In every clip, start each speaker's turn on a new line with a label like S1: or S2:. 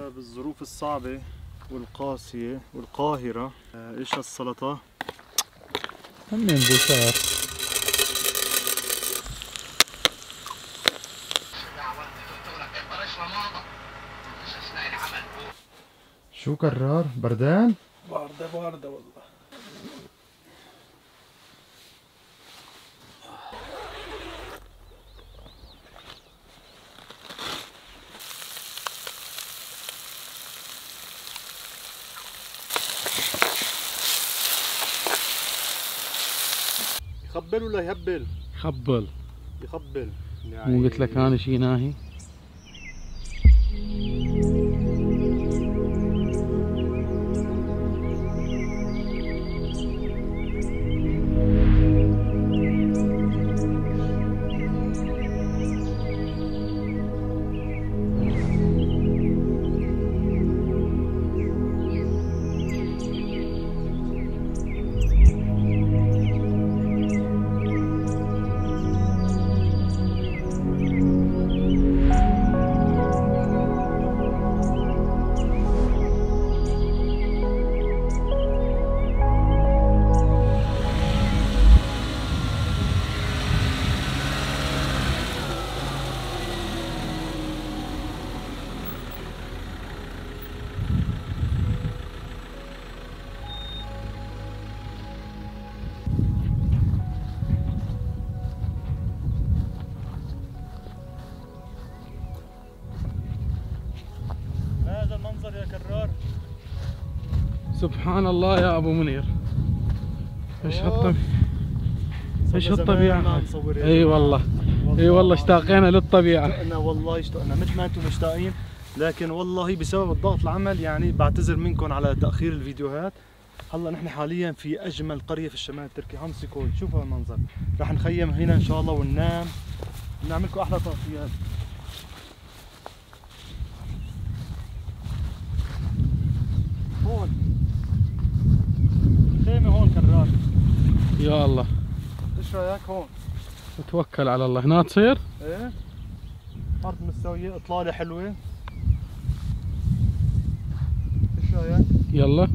S1: بسبب الظروف الصعبة والقاسية والقاهرة. ايش هالسلطة؟
S2: همين بوشار. شو كرار؟ بردان؟
S1: باردة والله. يخبل ولا يهبل؟
S2: خبل.
S1: يخبل.
S2: مو قلت لك انا شي ناهي؟
S1: هذا المنظر يا كرار.
S2: سبحان الله يا ابو منير. ايش هالطبيعة. اي والله. اي والله اشتاقينا للطبيعة.
S1: اشتقنا مثل ما انتم مشتاقين، لكن والله بسبب الضغط العمل يعني بعتذر منكم على تأخير الفيديوهات. هلا نحن حاليا في اجمل قرية في الشمال التركي، همسكوي. شوفوا المنظر. رح نخيم هنا ان شاء الله وننام، نعمل لكم احلى تغطيات. هون خيمة هون كرار.
S2: يا الله.
S1: ايش رايك هون؟
S2: توكل على الله. هنا تصير؟
S1: ايه ارض مستوية، اطلالة حلوة. ايش رايك؟
S2: يلا.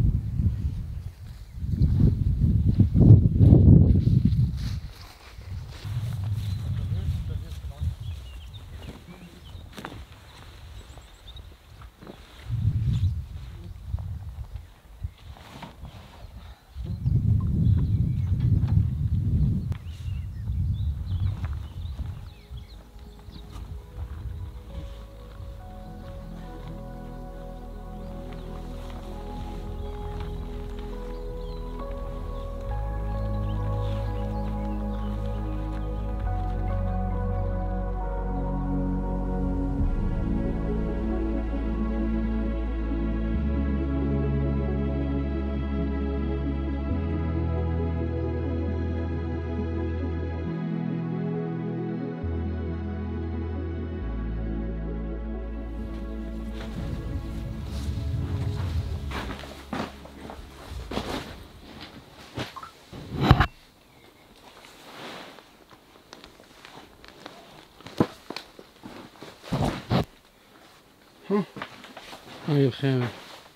S2: هاي الخيمة.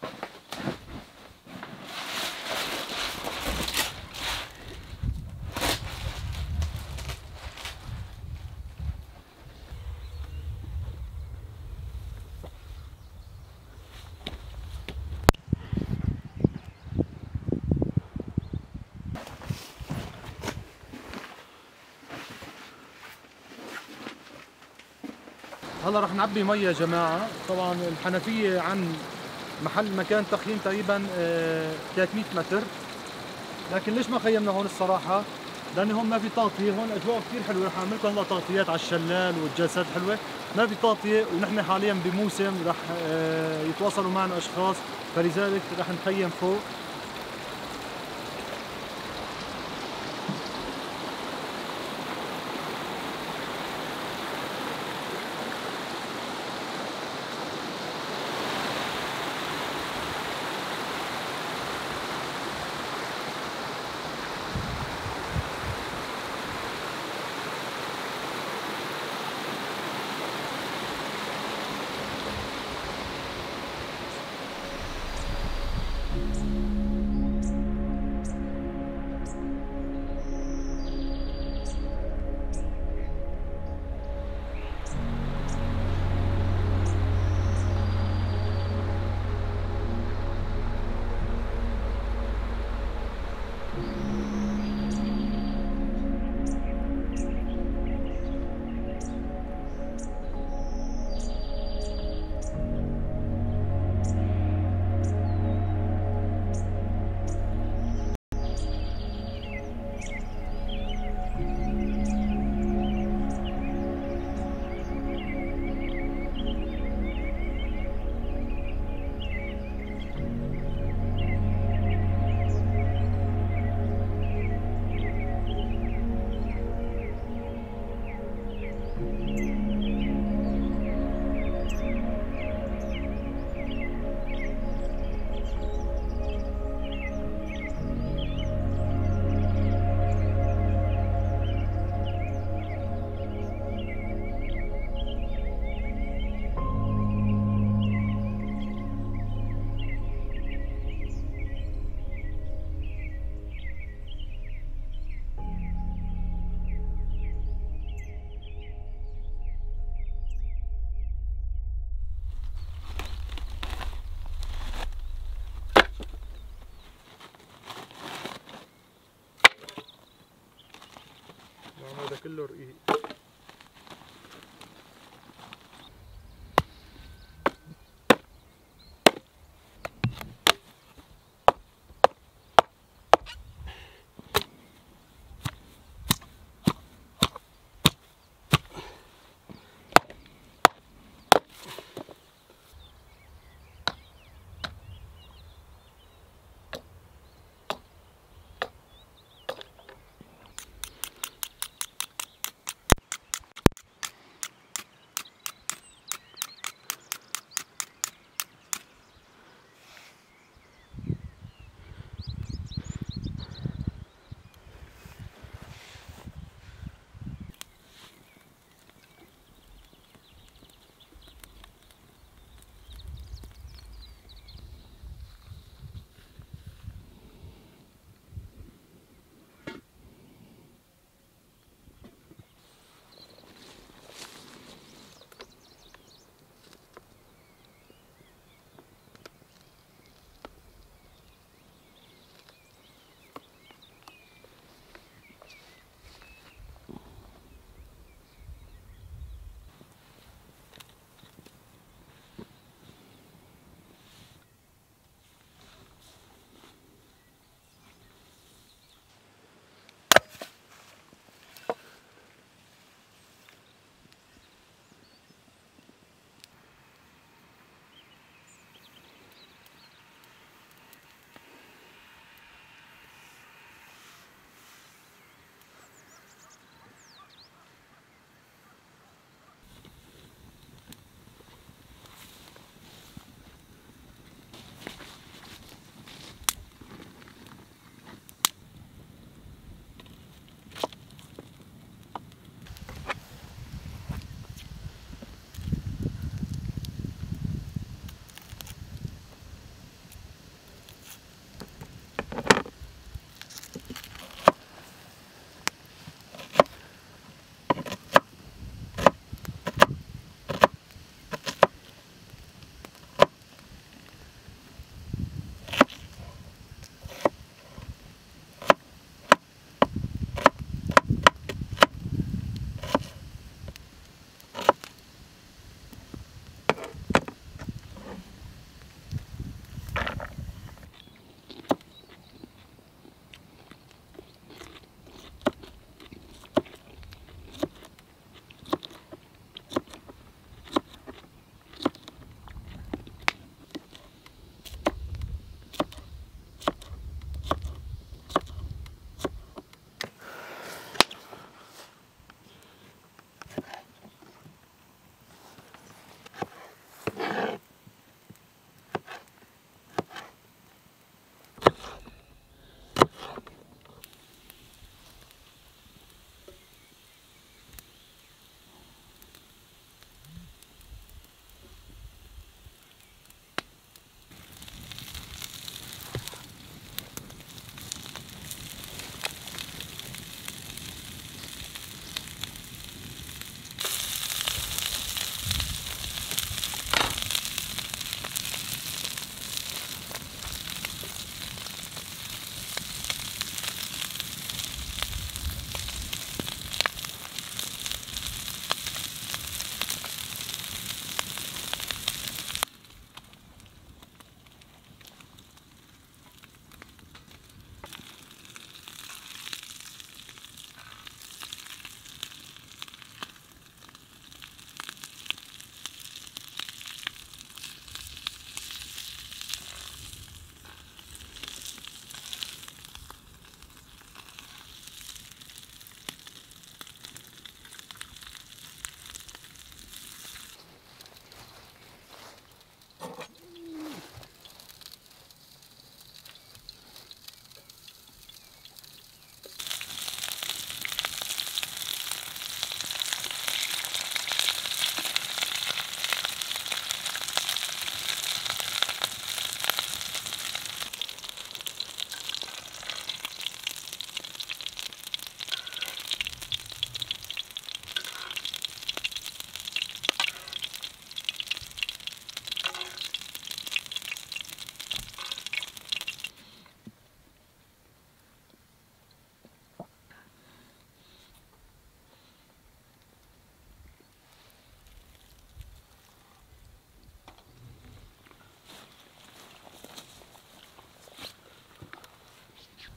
S1: هلا رح نعبي مي يا جماعة. طبعا الحنفية عن محل مكان تخييم تقريبا 300 متر، لكن ليش ما خيمنا هون الصراحة؟ لأن هون ما في تغطية. هون أجواء كثير حلوة. رح أعمل لكم هلا تغطيات على الشلال والجلسات حلوة. ما في تغطية، ونحن حاليا بموسم رح يتواصلوا معنا أشخاص، فلذلك رح نخيم فوق. كله رقيق.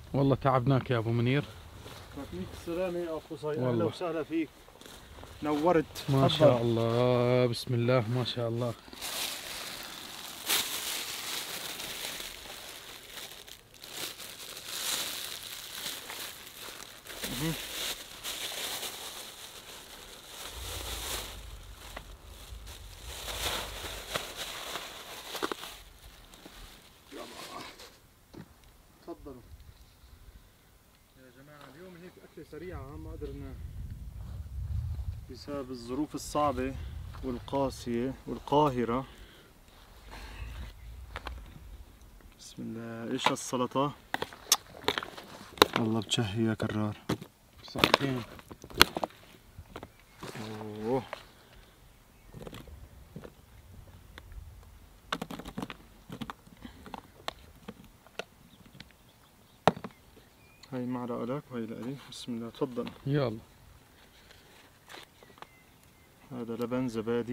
S2: والله تعبناك يا ابو منير.
S1: يعطيك السلامة يا اخو صايع، اهلا
S2: والله.
S1: وسهلا فيك، نورت.
S2: ما شاء الله، بسم الله ما شاء الله.
S1: تفضلوا يا جماعة. اليوم هيك أكلة سريعة ما قدرنا بسبب الظروف الصعبة والقاسية والقاهرة. بسم الله. ايش هالسلطة؟ والله بتشهي يا كرار.
S2: صحتين.
S1: اوه هاي معلقة لك وهي لإلي. بسم الله تفضل.
S2: يلا.
S1: هذا لبن زبادي.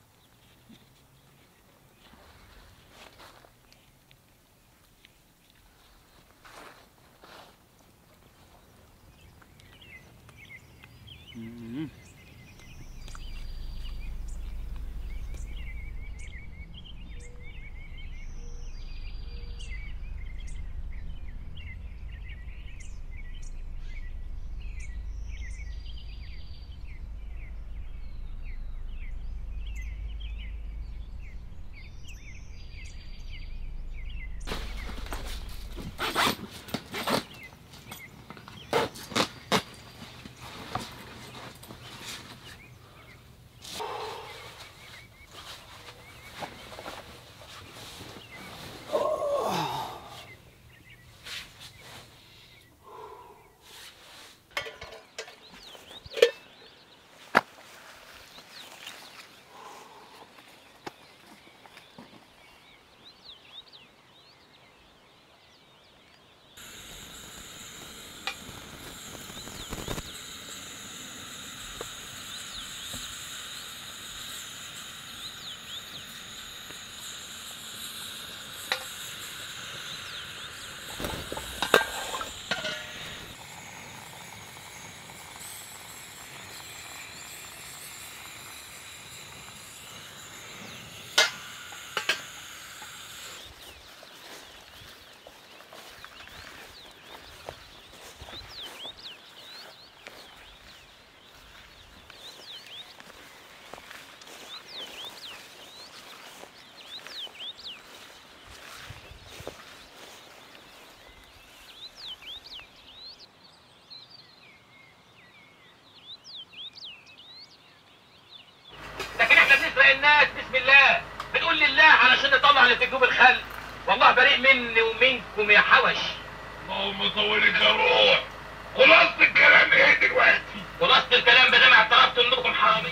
S3: الناس بسم الله، بنقول لله علشان نطلع اللي في جيوب الخلق. والله بريء مني ومنكم يا حوش.
S4: اللهم طولك يا روح. خلاصة الكلام ايه دلوقتي؟
S3: خلاصة الكلام بدل ما اعترفتوا انكم حرامي.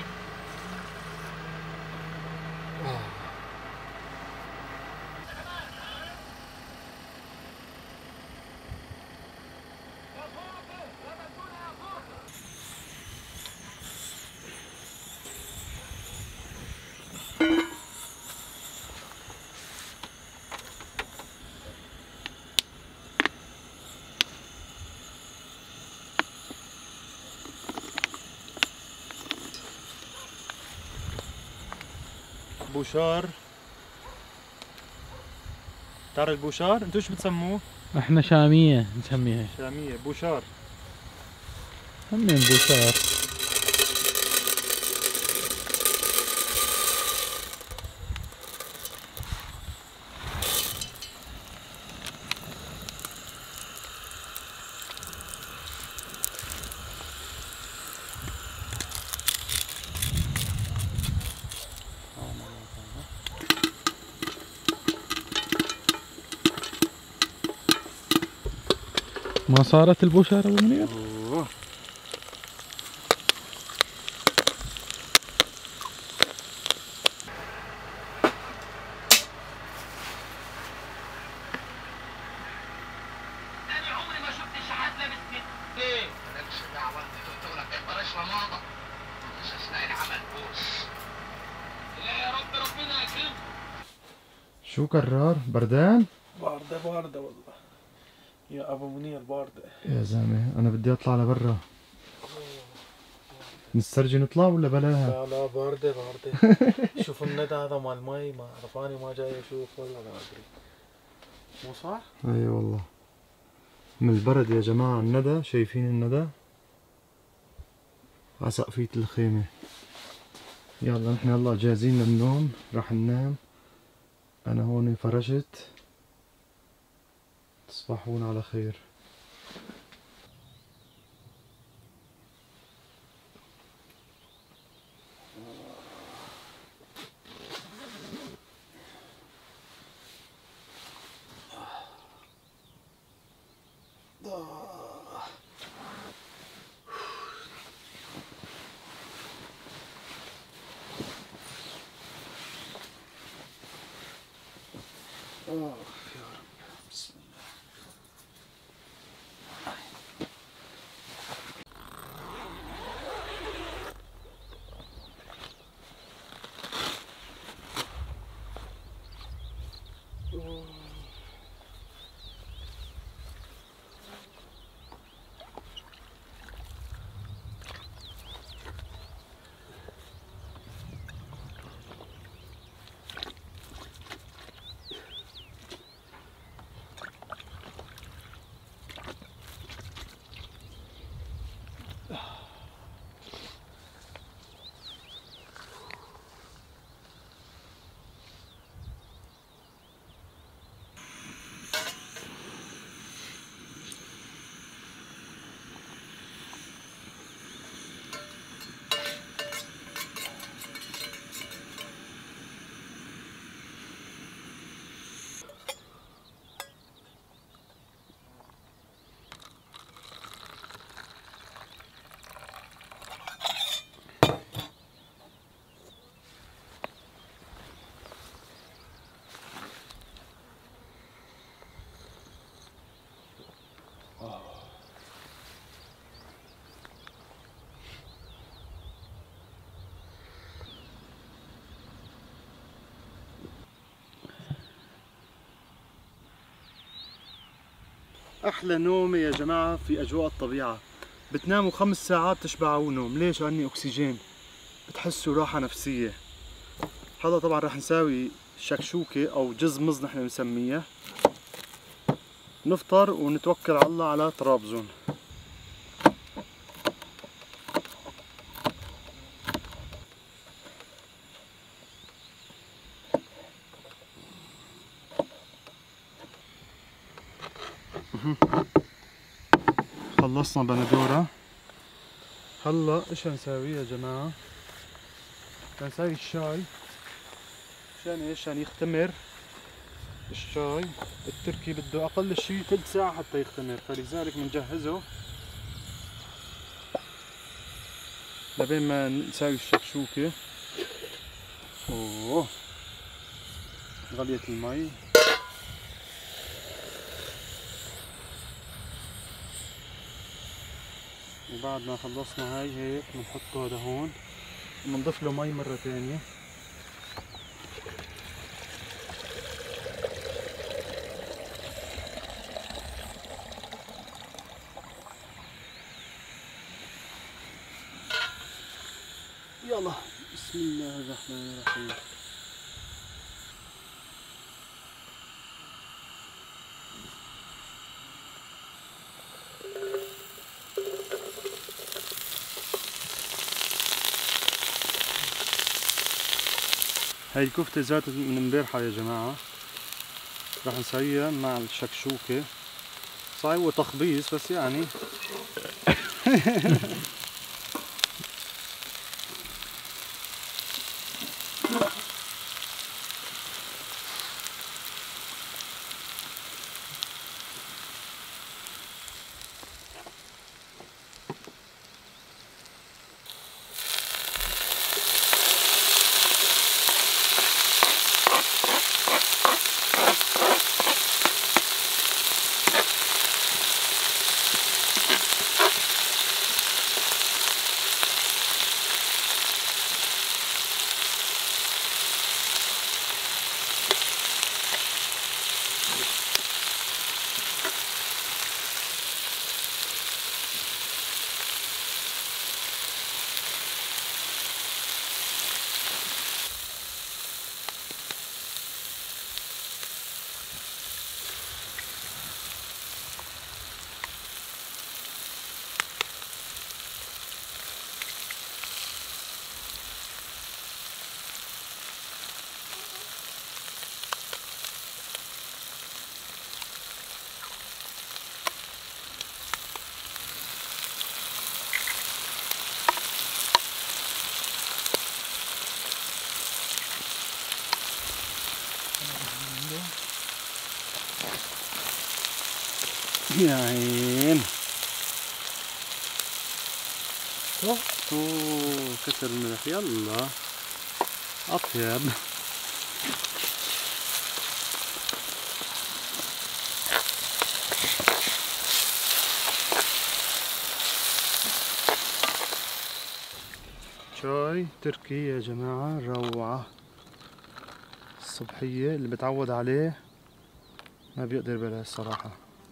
S1: بوشار. تعرف البوشار؟ انتو ايش بتسموه؟
S2: احنا شامية نسميها.
S1: شامية. بوشار.
S2: همين بوشار. ما صارت البوشار ابو منير؟
S1: اوه
S3: انا عمري ما شفت شحات لابس كده. ليه؟
S4: مالكش دعوة، قلت لك بلاش رمادة. مش اثناء العمل بوس.
S3: لا يا رب ربنا يكرمك.
S1: شو كرار؟ بردان؟
S2: باردة باردة والله. يا ابو منير باردة
S1: يا زلمه انا بدي اطلع لبرا. نسترجي نطلع ولا بلاها؟
S2: لا باردة باردة. شوف الندى هذا مال المي ما عرفاني ما جاي اشوف ولا ما ادري. مو صح؟
S1: اي والله من البرد يا جماعة. الندى شايفين الندى على سقفية الخيمة. يلا نحن يلا جاهزين للنوم. راح ننام. انا هون فرشت. تصبحون على خير. احلى نوم يا جماعه في اجواء الطبيعه. بتناموا 5 ساعات بتشبعوا نوم. ليش؟ لاني اكسجين. بتحسوا راحه نفسيه. هذا طبعا راح نساوي شكشوكه او جزمز نحن بنسميها. نفطر ونتوكل على الله على طرابزون. خلصنا بندورة. هلا ايش هنساوي يا جماعة؟ هنساوي الشاي. عشان ايش؟ عشان يختمر الشاي. التركي بده اقل شيء ثلث ساعة حتى يختمر، فلذلك بنجهزه لبين ما نساوي الشكشوكة. اوه غليت المي. وبعد ما خلصنا هاي هيك بنحطه هذا هون وبنضيف له مي مرة ثانية. يلا بسم الله الرحمن الرحيم. هاي الكفتة ذاتها من امبارحة يا جماعة. راح نسويها مع الشكشوكة. صحيح هو تخبيص بس يعني يا عين. اوه كتر الملح. يلا اطيب. شاي تركي يا جماعة، روعة. الصبحية اللي بتعود عليه ما بيقدر بلا الصراحة.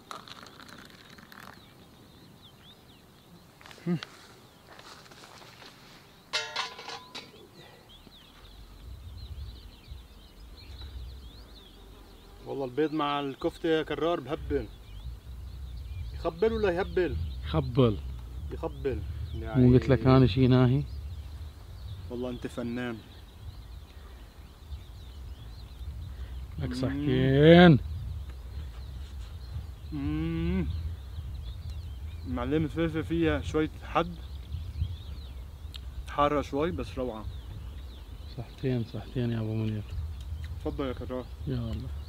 S1: والله البيض مع الكفتة يا كرار بهبل. يخبل ولا يهبل؟
S2: خبل.
S1: يخبل.
S2: مو قلت لك انا شي ناهي؟
S1: والله انت فنان.
S2: لك صحتين.
S1: معلم الفلفل فيها شوية حد، حارة شوي بس روعة.
S2: صحتين صحتين يا ابو منير.
S1: تفضل يا كرار.
S2: يا الله.